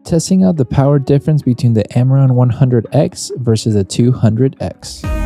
testing out the power difference between the Amaran 100x versus the 200x.